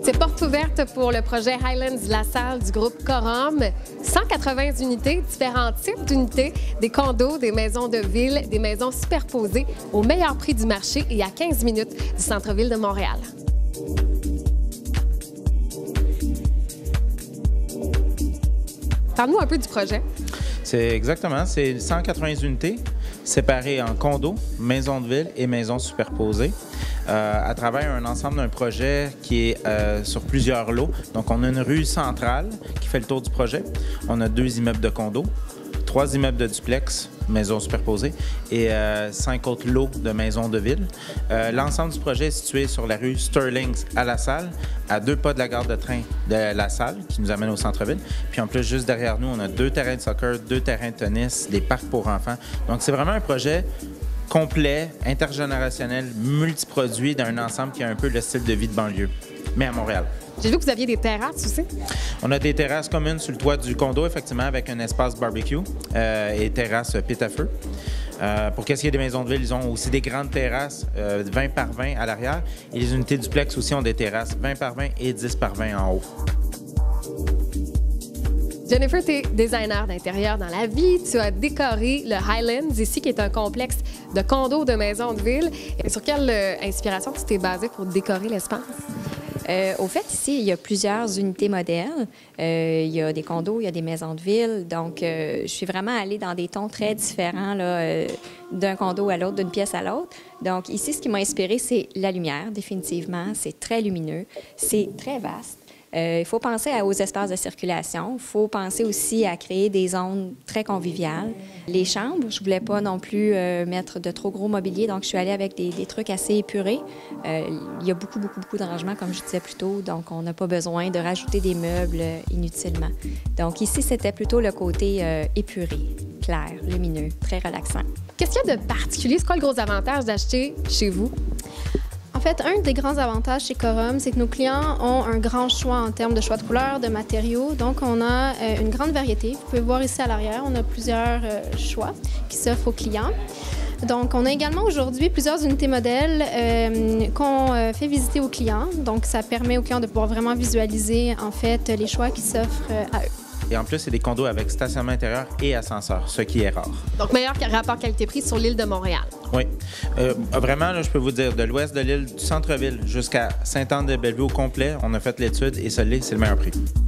C'est porte ouverte pour le projet Highlands La Salle du groupe Corum. 180 unités, différents types d'unités, des condos, des maisons de ville, des maisons superposées au meilleur prix du marché et à 15 minutes du centre-ville de Montréal. Parle-nous un peu du projet. C'est exactement, c'est 180 unités séparées en condos, maisons de ville et maisons superposées à travers un ensemble d'un projet qui est sur plusieurs lots. Donc, on a une rue centrale qui fait le tour du projet. On a 2 immeubles de condos, 3 immeubles de duplex, maisons superposées, et 5 autres lots de maisons de ville. L'ensemble du projet est situé sur la rue Sterling à La Salle, à 2 pas de la gare de train de La Salle, qui nous amène au centre-ville. Puis en plus, juste derrière nous, on a 2 terrains de soccer, 2 terrains de tennis, des parcs pour enfants. Donc c'est vraiment un projet complet, intergénérationnel, multiproduit d'un ensemble qui a un peu le style de vie de banlieue, mais à Montréal. J'ai vu que vous aviez des terrasses aussi. On a des terrasses communes sur le toit du condo, effectivement, avec un espace barbecue et terrasse pit à feu. Pour qu'est-ce qui est des maisons de ville, ils ont aussi des grandes terrasses 20 par 20 à l'arrière. Et les unités duplex aussi ont des terrasses 20 par 20 et 10 par 20 en haut. Jennifer, tu es designer d'intérieur dans la vie. Tu as décoré le Highlands ici, qui est un complexe de condos, de maisons de ville. Et sur quelle inspiration tu t'es basée pour décorer l'espace? Au fait, ici, il y a plusieurs unités modèles. Il y a des condos, il y a des maisons de ville. Donc, je suis vraiment allée dans des tons très différents d'un condo à l'autre, d'une pièce à l'autre. Donc, ici, ce qui m'a inspirée, c'est la lumière, définitivement. C'est très lumineux. C'est très vaste. Il faut penser aux espaces de circulation. Il faut penser aussi à créer des zones très conviviales. Les chambres, je ne voulais pas non plus mettre de trop gros mobilier, donc je suis allée avec des trucs assez épurés. Il y a beaucoup de rangements, comme je disais plus tôt, donc on n'a pas besoin de rajouter des meubles inutilement. Donc ici, c'était plutôt le côté épuré, clair, lumineux, très relaxant. Qu'est-ce qu'il y a de particulier? C'est quoi le gros avantage d'acheter chez vous? En fait, un des grands avantages chez Corum, c'est que nos clients ont un grand choix en termes de choix de couleurs, de matériaux. Donc, on a une grande variété. Vous pouvez voir ici à l'arrière, on a plusieurs choix qui s'offrent aux clients. Donc, on a également aujourd'hui plusieurs unités modèles qu'on fait visiter aux clients. Donc, ça permet aux clients de pouvoir vraiment visualiser, en fait, les choix qui s'offrent à eux. Et en plus, c'est des condos avec stationnement intérieur et ascenseur, ce qui est rare. Donc, meilleur rapport qualité-prix sur l'île de Montréal. Oui. Vraiment, là, je peux vous dire, de l'ouest de l'île, du centre-ville jusqu'à Sainte-Anne-de-Bellevue au complet, on a fait l'étude et celui-là, c'est le meilleur prix.